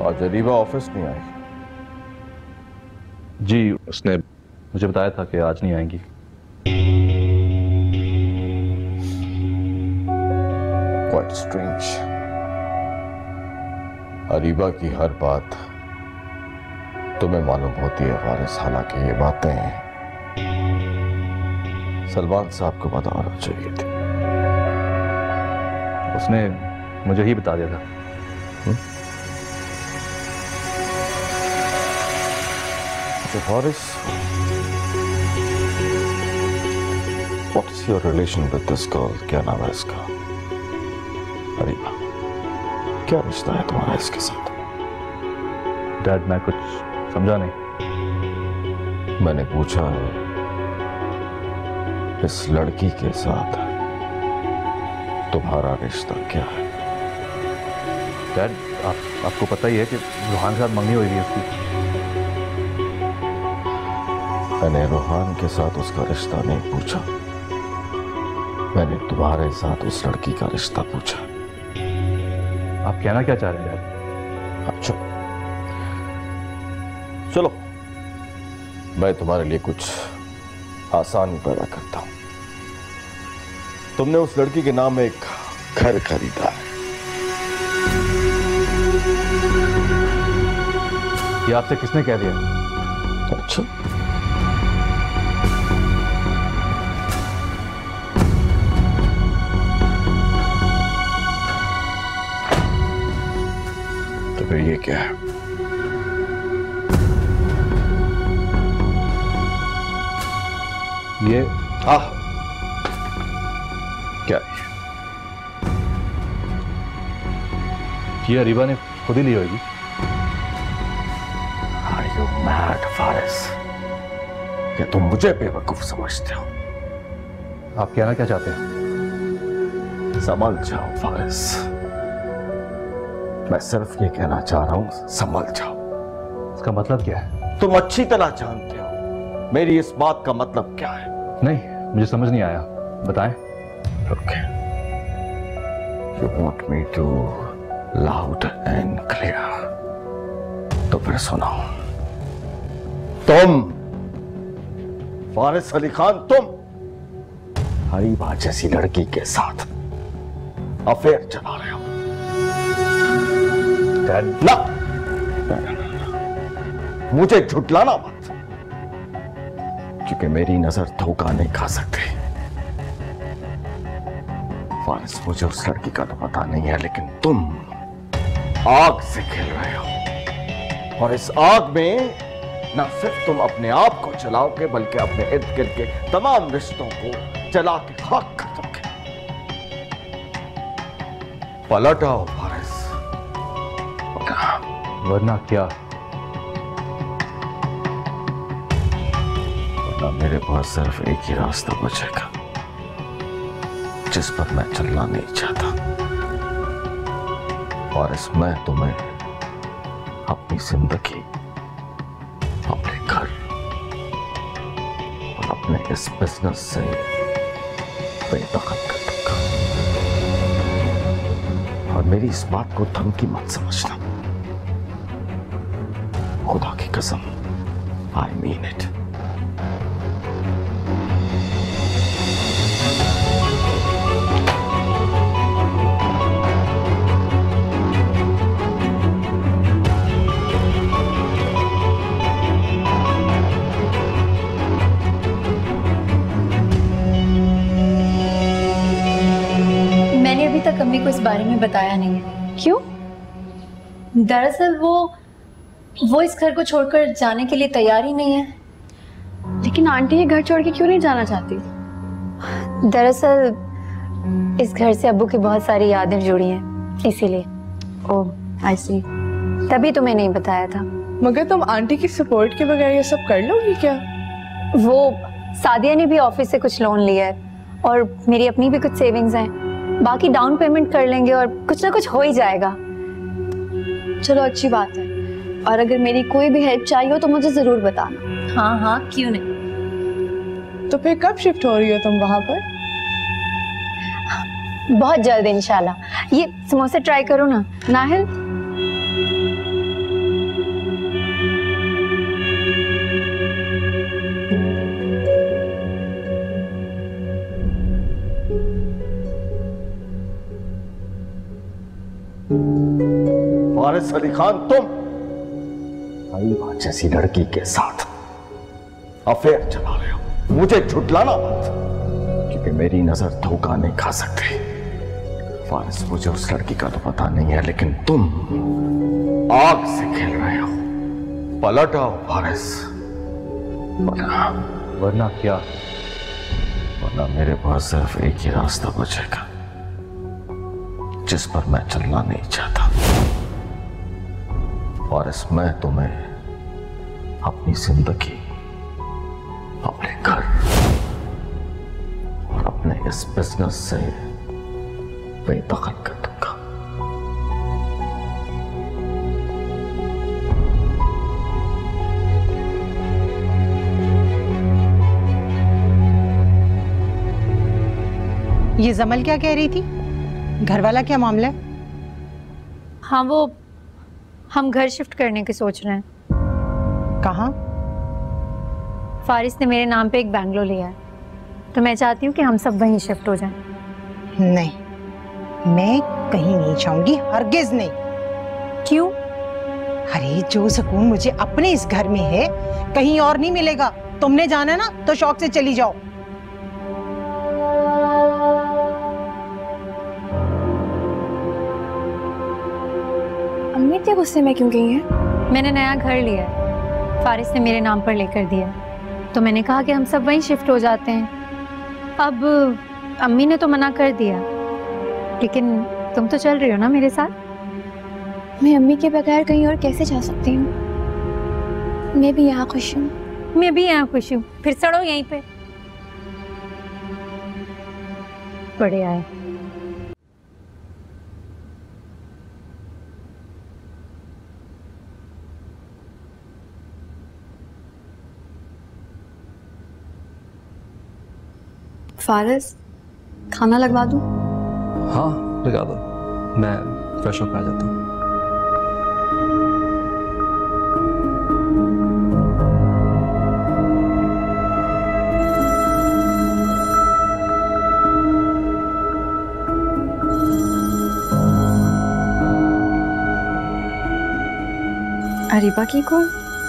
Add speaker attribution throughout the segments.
Speaker 1: आज अरीबा ऑफिस नहीं आई?
Speaker 2: जी, उसने मुझे बताया था कि आज नहीं आएंगी।
Speaker 1: Quite strange. अरीबा की हर बात तुम्हें मालूम होती है वारिस, हालांकि ये बातें सलमान साहब को बताना चाहिए थी।
Speaker 2: उसने मुझे ही बता दिया था।
Speaker 1: वारिस, what is your relation with this girl? क्या नाम है इसका? अरीबा। क्या रिश्ता है तुम्हारा इसके साथ?
Speaker 2: डैड, मैं कुछ समझा नहीं।
Speaker 1: मैंने पूछा है इस लड़की के साथ तुम्हारा रिश्ता क्या है?
Speaker 2: डैड, आपको पता ही है कि रूहान के साथ मंगनी हुई थी उसकी।
Speaker 1: मैंने रूहान के साथ उसका रिश्ता नहीं पूछा, मैंने तुम्हारे साथ उस लड़की का रिश्ता पूछा।
Speaker 2: आप कहना क्या चाह रहे हैं डैड?
Speaker 1: अच्छा चलो, मैं तुम्हारे लिए कुछ आसानी पैदा करता हूं। तुमने उस लड़की के नाम एक घर खरीदा है।
Speaker 2: ये आपसे किसने कह दिया?
Speaker 1: अच्छा, तो फिर ये क्या है?
Speaker 2: ये
Speaker 1: क्या
Speaker 2: ये अरीबा ने खुद ही ली होगी।
Speaker 1: Are you mad, Faris? क्या तुम मुझे बेवकूफ समझते हो?
Speaker 2: आप कहना क्या चाहते हैं?
Speaker 1: संभल जाओ फारिस, मैं सिर्फ ये कहना चाह रहा हूं, संभल जाओ।
Speaker 2: इसका मतलब क्या है?
Speaker 1: तुम अच्छी तरह जानते हो मेरी इस बात का मतलब क्या है।
Speaker 2: नहीं, मुझे समझ नहीं आया, बताएं।
Speaker 1: Okay. You want me to loud and clear? तो फिर सुनाओ। तुम फारिस अली खान, तुम अरीबा जैसी लड़की के साथ अफेयर चला रहे हो। ना, मुझे झुठलाना मत, क्योंकि मेरी नजर धोखा नहीं खा सकती। फारिस, मुझे उस लड़की का तो पता नहीं है, लेकिन तुम आग से खेल रहे हो, और इस आग में न सिर्फ तुम अपने आप को जलाओगे, बल्कि अपने इर्द गिर्द के तमाम रिश्तों को जला के खाक कर दोगे। पलट आओ फारिस।
Speaker 2: वरना क्या?
Speaker 1: वरना मेरे पास सिर्फ एक ही रास्ता बचेगा, जिस पर मैं चलना नहीं चाहता। और मैं तुम्हें अपनी जिंदगी, अपने घर और अपने इस बिजनेस से बेदखल कर दूंगा। और मेरी इस बात को धमकी मत समझना, खुदा की कसम, आई मीन इट।
Speaker 3: मैंने अभी तक अम्मी को इस बारे में बताया नहीं है। क्यों? दरअसल वो इस घर को छोड़कर जाने के लिए तैयार ही नहीं है।
Speaker 4: लेकिन आंटी ये घर छोड़ के क्यों नहीं जाना चाहती?
Speaker 3: दरअसल इस घर से अब्बू की बहुत सारी यादें जुड़ी हैं, इसीलिए।
Speaker 4: ओह आई सी।
Speaker 3: तभी तुम्हें नहीं बताया था।
Speaker 4: मगर तुम आंटी की सपोर्ट के बगैर ये सब कर लोगी क्या?
Speaker 3: वो सादिया ने भी ऑफिस से कुछ लोन लिया है, और मेरी अपनी भी कुछ सेविंग्स हैं। बाकी डाउन पेमेंट कर लेंगे और कुछ ना कुछ हो ही जाएगा।
Speaker 4: चलो अच्छी बात है, और अगर मेरी कोई भी हेल्प चाहिए हो तो मुझे जरूर बताना।
Speaker 3: हाँ हाँ, क्यों नहीं।
Speaker 4: तो फिर कब शिफ्ट हो रही हो तुम वहां पर?
Speaker 3: बहुत जल्द इंशाल्लाह। ये समोसे ट्राई करो ना।
Speaker 4: नाहिल,
Speaker 1: वारिस अली खान, तुम अरीबा जैसी लड़की के साथ अफेयर चला रहे हो। मुझे झुठलाना मत, क्योंकि मेरी नजर धोखा नहीं खा सकती। वारिस, मुझे उस लड़की का तो पता नहीं है, लेकिन तुम आग से खेल रहे हो। पलट आओ वारिस,
Speaker 2: वरना क्या?
Speaker 1: वरना मेरे पास सिर्फ एक ही रास्ता बचेगा, जिस पर मैं चलना नहीं चाहता। वारिस, मैं तुम्हें अपनी जिंदगी, अपने घर और अपने इस बिजनेस से बेदखल कर दूंगा।
Speaker 5: ये जमल क्या कह रही थी? घर वाला क्या मामला है?
Speaker 3: हाँ, वो हम घर शिफ्ट करने की सोच रहे हैं।
Speaker 5: कहाँ?
Speaker 3: फारिस ने मेरे नाम पे एक बैंगलो लिया है, तो मैं चाहती हूँ कि हम सब वहीं शिफ्ट हो जाएं।
Speaker 5: नहीं, मैं कहीं नहीं जाऊंगी, हरगिज नहीं।
Speaker 3: क्यों?
Speaker 5: अरे जो सुकून मुझे अपने इस घर में है, कहीं और नहीं मिलेगा। तुमने जाना ना तो शौक से चली जाओ।
Speaker 4: अम्मी इतने गुस्से में क्यों गई हैं?
Speaker 3: मैंने नया घर लिया है, फारिस ने मेरे नाम पर लेकर दिया, तो मैंने कहा कि हम सब वहीं शिफ्ट हो जाते हैं। अब अम्मी ने तो मना कर दिया, लेकिन तुम तो चल रही हो ना मेरे साथ।
Speaker 4: मैं अम्मी के बगैर कहीं और कैसे जा सकती हूँ? मैं भी यहाँ खुश हूँ।
Speaker 3: मैं भी यहाँ खुश हूँ, फिर सड़ो यहीं पे। बढ़िया है।
Speaker 4: फारिस, खाना लगवा दूँ?
Speaker 2: हाँ लगा दो, मैं फ्रेश होकर आ जाता हूँ।
Speaker 4: अरीबा की कॉल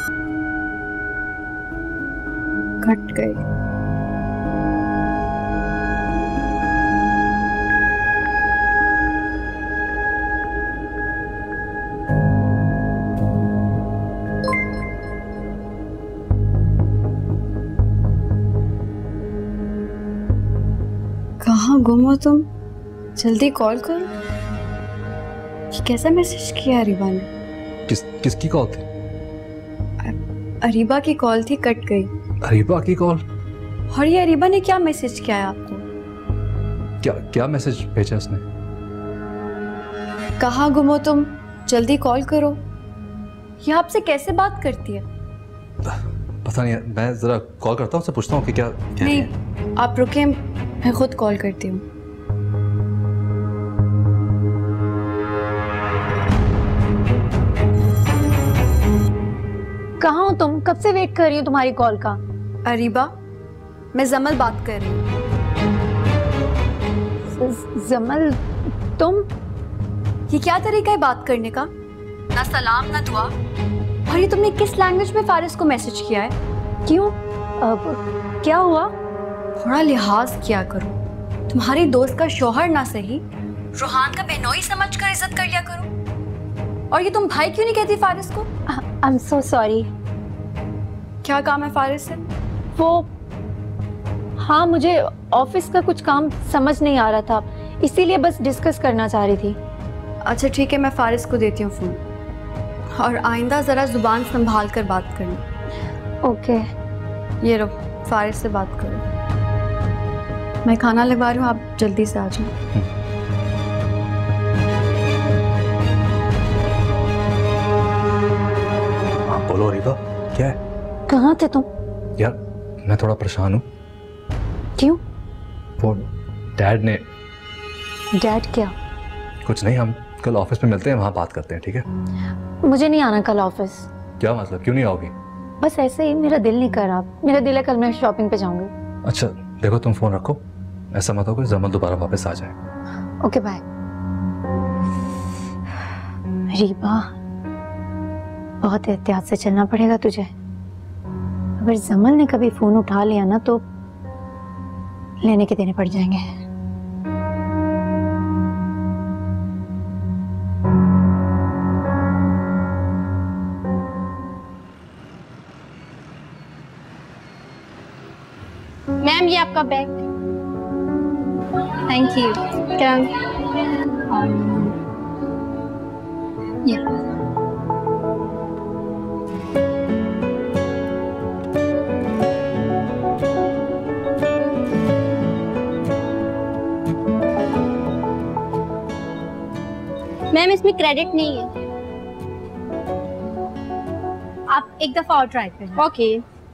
Speaker 4: कट गई। कहाँ गुम हो तुम? जल्दी कॉल करो। ये कैसा मैसेज किया अरीबा ने?
Speaker 2: किसकी कॉल थी?
Speaker 4: अरीबा की कॉल थी, कट गई।
Speaker 2: अरीबा की कॉल?
Speaker 4: और ये अरीबा ने क्या मैसेज किया है आपको?
Speaker 2: क्या मैसेज भेजा उसने?
Speaker 4: कहाँ गुम हो तुम? जल्दी कॉल करो। ये आपसे कैसे बात करती है?
Speaker 2: पता नहीं, मैं जरा कॉल करता हूँ, उससे पूछता हूँ कि क्या
Speaker 4: नहीं, आप रुके, मैं खुद कॉल करती हूँ।
Speaker 3: कहाँ हो तुम? कब से वेट कर रही हूँ तुम्हारी कॉल का।
Speaker 4: अरीबा, मैं जमल बात कर रही हूँ।
Speaker 3: जमल, तुम?
Speaker 4: ये क्या तरीका है बात करने का? ना सलाम ना दुआ। और ये तुमने किस लैंग्वेज में फारिस को मैसेज किया है?
Speaker 3: क्यों? क्या हुआ?
Speaker 4: थोड़ा लिहाज किया करो। तुम्हारी दोस्त का शौहर ना सही, रूहान का बहनोई समझकर इज्जत कर लिया करो। और ये तुम भाई क्यों नहीं कहती फारिस को?
Speaker 3: I am so sorry.
Speaker 4: क्या काम है फारिस से?
Speaker 3: वो, हाँ, मुझे ऑफिस का कुछ काम समझ नहीं आ रहा था, इसीलिए बस डिस्कस करना चाह रही थी।
Speaker 4: अच्छा ठीक है, मैं फारिस को देती हूँ फोन। और आइंदा जरा जुबान संभाल कर बात करना।
Speaker 3: ओके।
Speaker 4: ये लो, फारिस से बात करो। मैं खाना लगवा रही हूँ, आप जल्दी से आ जाओ।
Speaker 2: हाँ बोलो अरीबा, क्या है?
Speaker 3: कहाँ थे तुम?
Speaker 2: यार मैं थोड़ा परेशान हूँ।
Speaker 3: क्यों?
Speaker 2: वो डैड ने।
Speaker 3: डैड क्या?
Speaker 2: कुछ नहीं, हम कल ऑफिस में मिलते हैं, वहाँ बात करते हैं, ठीक है?
Speaker 3: मुझे नहीं आना कल ऑफिस।
Speaker 2: क्या मतलब, क्यों नहीं आओगी?
Speaker 3: बस ऐसे ही, मेरा दिल नहीं कर रहा। मेरा दिल है कल मैं शॉपिंग पे जाऊंगी।
Speaker 2: अच्छा देखो, तुम फोन रखो, ऐसा मत हो कि जमल दोबारा वापस आ जाए।
Speaker 3: Okay bye. रीबा, बहुत एहतियात से चलना पड़ेगा तुझे। अगर जमल ने कभी फोन उठा लिया ना तो लेने के देने पड़ जाएंगे।
Speaker 4: मैम ये आपका बैग।
Speaker 3: Thank you.
Speaker 4: क्या?
Speaker 3: ये
Speaker 4: मैम इसमें क्रेडिट नहीं है।
Speaker 3: आप एक दफा और ट्राई करें।
Speaker 4: ओके।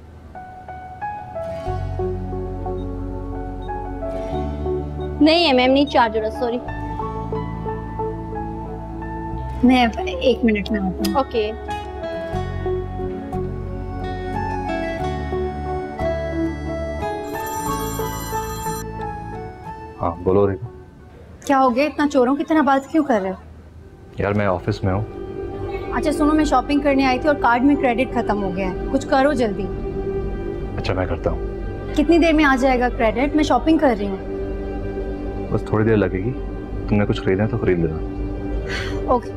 Speaker 4: नहीं है मैम, नहीं चार्ज हो रहा, सॉरी।
Speaker 3: मैं 1 मिनट में आती हूँ।
Speaker 4: ओके।
Speaker 2: हाँ बोलो रीबा।
Speaker 3: क्या हो गया, इतना चोरों की तरह बात क्यों कर रहे हो?
Speaker 2: यार मैं ऑफिस में हूँ।
Speaker 3: अच्छा सुनो, मैं शॉपिंग करने आई थी और कार्ड में क्रेडिट खत्म हो गया है, कुछ करो जल्दी।
Speaker 2: अच्छा मैं करता हूँ।
Speaker 3: कितनी देर में आ जाएगा क्रेडिट? मैं शॉपिंग कर रही हूँ।
Speaker 2: बस थोड़ी देर लगेगी। तुमने कुछ खरीदना है तो खरीद लेना।
Speaker 3: ओके।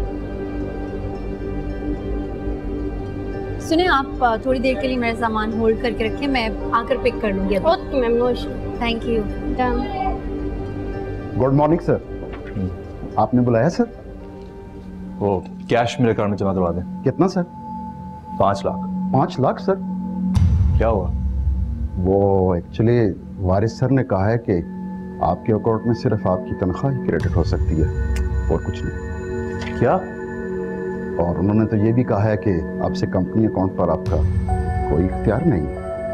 Speaker 3: सुने आप थोड़ी देर के लिए मेरा सामान होल्ड करके रखिए, मैं आकर पिक कर लूंगी।
Speaker 4: Okay ma'am, no issue.
Speaker 3: Thank you.
Speaker 4: Done.
Speaker 6: Good morning sir. आपने बुलाया सर?
Speaker 2: वो कैश मेरे अकाउंट में जमा करवा दें।
Speaker 6: कितना सर?
Speaker 2: 5 लाख।
Speaker 6: 5 लाख सर?
Speaker 2: क्या हुआ?
Speaker 6: वो एक्चुअली वारिस सर ने कहा है कि आपके अकाउंट में सिर्फ आपकी तनख्वाह ही क्रेडिट हो सकती है और कुछ नहीं।
Speaker 2: क्या?
Speaker 6: और उन्होंने तो ये भी कहा है कि आपसे कंपनी अकाउंट पर आपका कोई इख्तियार नहीं।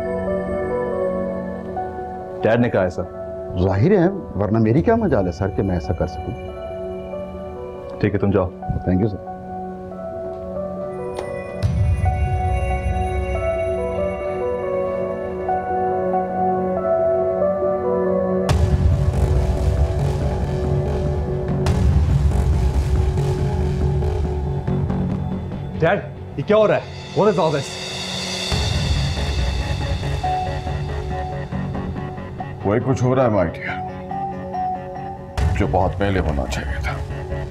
Speaker 2: डैड ने कहा है सर।
Speaker 6: जाहिर है, वरना मेरी क्या मजाल है सर कि मैं ऐसा कर सकूं।
Speaker 2: ठीक है तुम जाओ।
Speaker 6: Thank you sir.
Speaker 2: डैड ये क्या हो रहा है? What is all this?
Speaker 1: वही कुछ हो रहा है माय डियर, जो बहुत पहले होना चाहिए था।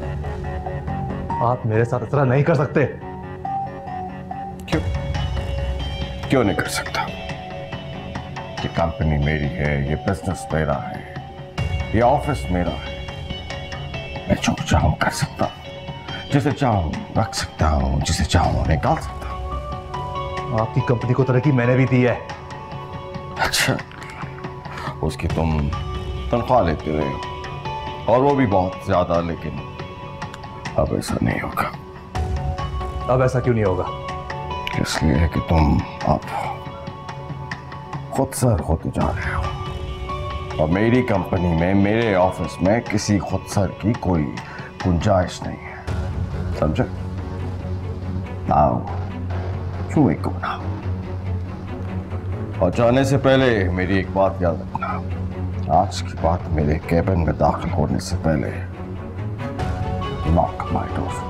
Speaker 2: आप मेरे साथ इतना नहीं कर सकते।
Speaker 1: क्यों? क्यों नहीं कर सकता? ये कंपनी मेरी है, ये बिजनेस मेरा है, ये ऑफिस मेरा है। मैं जो चाहूं कर सकता हूं, जिसे चाहूं रख सकता हूं, जिसे चाहूं निकाल सकता हूं।
Speaker 2: आपकी कंपनी को तरक्की मैंने भी दी है।
Speaker 1: अच्छा, उसकी तुम तनख्वाह लेते रहे हो और वो भी बहुत ज्यादा, लेकिन अब ऐसा नहीं होगा।
Speaker 2: अब ऐसा क्यों नहीं होगा?
Speaker 1: इसलिए है कि तुम अब खुदसर होते जा रहे हो और मेरी कंपनी में, मेरे ऑफिस में किसी खुदसर की कोई गुंजाइश नहीं है, समझे? नाउ क्यों एक ना, और जाने से पहले मेरी एक बात याद रखना। आज की बात मेरे कैबिन में दाखिल होने से पहले नॉक माय डोर।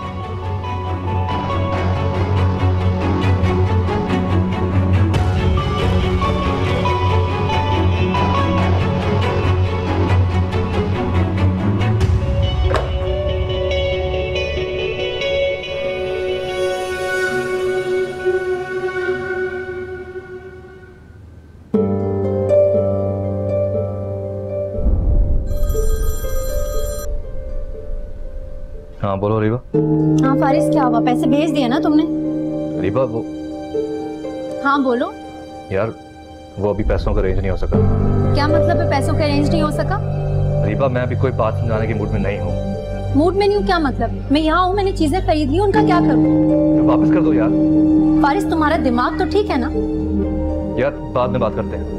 Speaker 2: हाँ बोलो रीबा।
Speaker 3: हाँ फारिस, क्या हुआ? पैसे भेज दिए ना तुमने?
Speaker 2: रीबा वो
Speaker 3: हाँ बोलो।
Speaker 2: यार वो अभी पैसों का अरेंज नहीं हो सका।
Speaker 3: क्या मतलब है पैसों का अरेंज नहीं हो सका?
Speaker 2: रीबा मैं अभी कोई बात समझाने के मूड में नहीं हूँ।
Speaker 3: मूड में नहीं हूँ क्या मतलब? मैं यहाँ हूँ, मैंने चीजें खरीद ली, उनका क्या करूँ?
Speaker 2: तो वापस कर दो यार।
Speaker 3: फारिस तुम्हारा दिमाग तो ठीक है ना?
Speaker 2: यार बाद में बात करते हैं।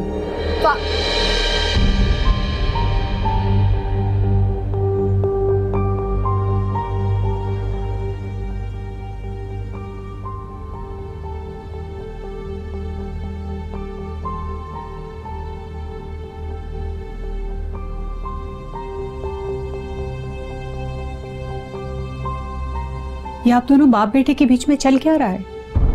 Speaker 7: ये आप दोनों बाप बेटे के बीच में चल क्या रहा है?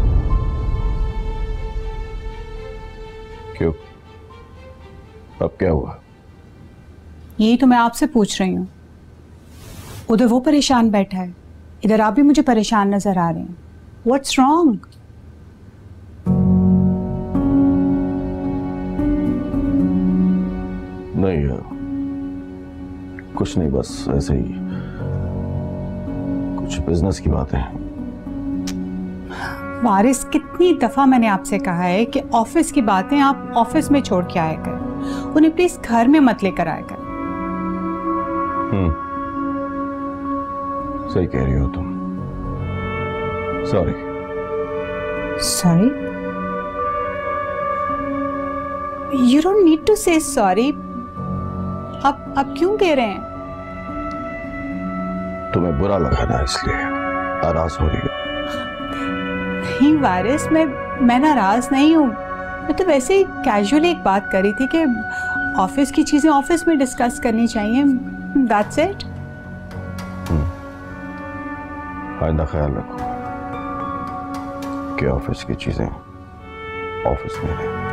Speaker 6: क्यों? अब क्या हुआ?
Speaker 7: यही तो मैं आपसे पूछ रही हूँ। उधर वो परेशान बैठा है, इधर आप भी मुझे परेशान नजर आ रहे हैं। What's wrong?
Speaker 1: नहीं यार, कुछ नहीं, बस ऐसे ही कुछ बिजनेस की बातें हैं।
Speaker 7: वारिस, कितनी दफा मैंने आपसे कहा है कि ऑफिस की बातें आप ऑफिस में छोड़ के आया करें, उन्हें प्लीज घर में मत लेकर आया करें।
Speaker 1: सही कह रही हो तुम। Sorry.
Speaker 7: Sorry? You don't need to say sorry. आप क्यों कह रहे हैं?
Speaker 1: तुम्हें बुरा लगा ना, इसलिए नाराज हो रही हो।
Speaker 7: नहीं वारिस, मैं नाराज नहीं हूँ। मैं तो वैसे ही कैजुअली एक बात कर रही थी कि ऑफिस की चीजें ऑफिस में डिस्कस करनी चाहिए। That's it.
Speaker 1: आइंदा ख्याल रखो कि ऑफिस की चीजें ऑफिस में रहें।